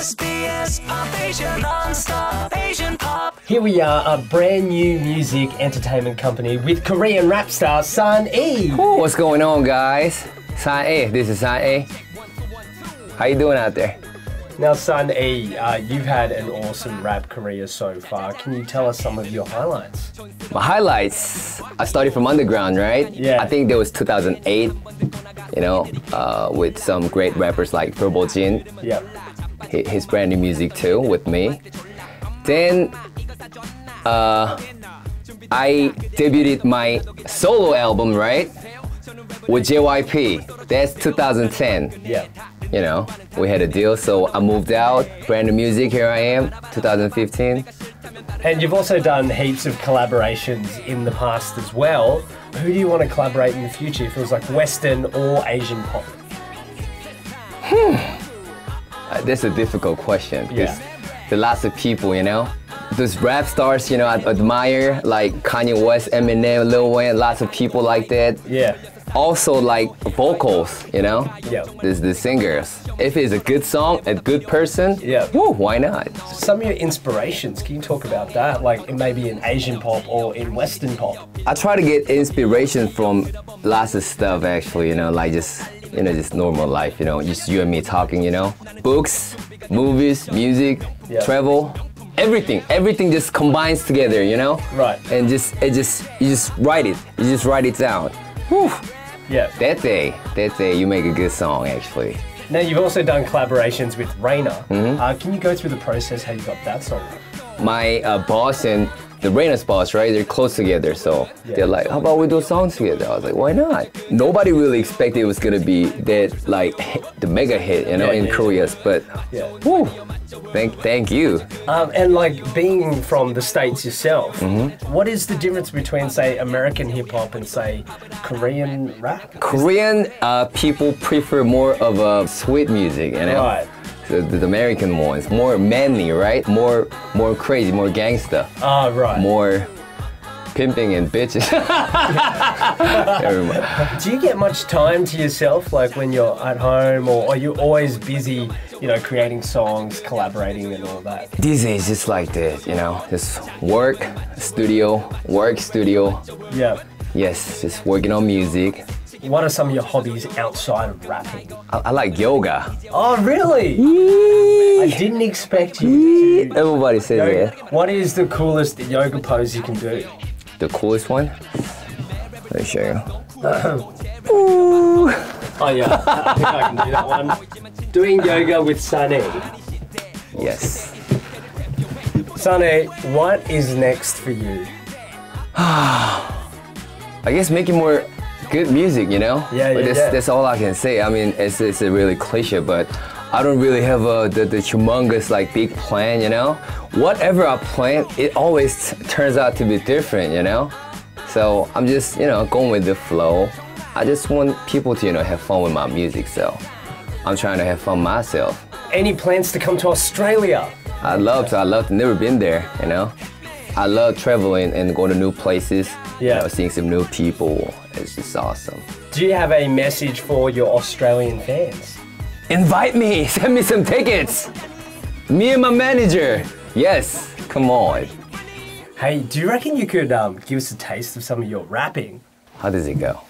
SBS PopAsia non-stop Asian pop. Here we are, a brand new music entertainment company with Korean rap star Sun E. What's going on, guys? Sun E, this is Sun E. How you doing out there? Now, Sun E, you've had an awesome rap career so far. Can you tell us some of your highlights? My highlights, I started from underground, right? Yeah. I think that was 2008, with some great rappers like Purple Jin. Yeah. His brand new music too, with me. Then, I debuted my solo album, right? With JYP. That's 2010. Yeah. We had a deal, so I moved out, brand new music, here I am, 2015. And you've also done heaps of collaborations in the past as well. Who do you want to collaborate in the future? If it was like Western or Asian pop? That's a difficult question, because Yeah. there are lots of people, Those rap stars, I admire, like Kanye West, Eminem, Lil Wayne, lots of people like that. Yeah. Also like vocals, Yeah. There's the singers. If it's a good song, a good person, Yeah. woo, why not? Some of your inspirations, can you talk about that? Like it may be in Asian pop or in Western pop. I try to get inspiration from lots of stuff actually, like just normal life, just you and me talking, Books, movies, music, Yeah. travel, everything just combines together, Right. And you just write it down. Whew. Yeah. That day you make a good song actually. Now you've also done collaborations with Raina. Mm-hmm. Can you go through the process how you got that song? My boss and the Raina's boss, right? They're close together, so Yeah. they're like, "How about we do a song together?" I was like, "Why not?" Nobody really expected it was gonna be that like the mega hit, in yeah. Korea. But Yeah. whew, thank you. And like being from the States yourself, Mm-hmm. what is the difference between say American hip hop and say Korean rap? Korean people prefer more of a sweet music, Right. The American ones, more manly, right? More crazy, more gangsta. Ah, right. More pimping and bitches. Everybody. Do you get much time to yourself, like when you're at home, or are you always busy, creating songs, collaborating, and all that? These days, just like that, just work, studio. Yeah. Yes, just working on music. What are some of your hobbies outside of rapping? I like yoga. Oh, really? I didn't expect you to. Everybody says Yoga. that. What is the coolest yoga pose you can do? The coolest one? Let me show you. Oh yeah, I think I can do that one. Doing yoga with Sunny. Yes. Sunny, what is next for you? I guess making more good music, Yeah, But yeah. that's all I can say. I mean, it's a really cliche, but I don't really have the humongous like big plan, Whatever I plan, it always turns out to be different, So I'm just, going with the flow. I just want people to, have fun with my music, so I'm trying to have fun myself. Any plans to come to Australia? I'd love to. Never been there, I love traveling and going to new places, Yeah. seeing some new people. It's just awesome. Do you have a message for your Australian fans? Invite me, send me some tickets. Me and my manager. Yes, come on. Hey, do you reckon you could give us a taste of some of your rapping? How does it go?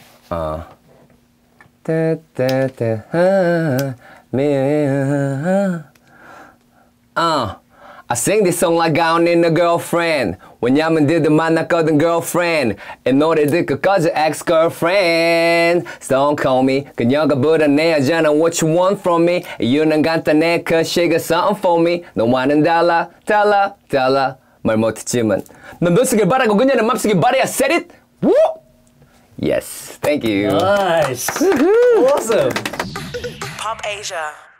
I sing this song like I don't need a girlfriend. 왜냐면 만났거든 girlfriend. 이 노래 듣고 꺼져 ex-girlfriend. So don't call me. 그녀가 불안해하잖아. What you want from me? 이유는 간단해. Cause she got something for me. 너와는 달라. 말 못했지만 넌 너 쓰길 바라고 그녀는 맘쓰길 바래. I said it. Woo! Yes, thank you. Nice. Awesome. PopAsia.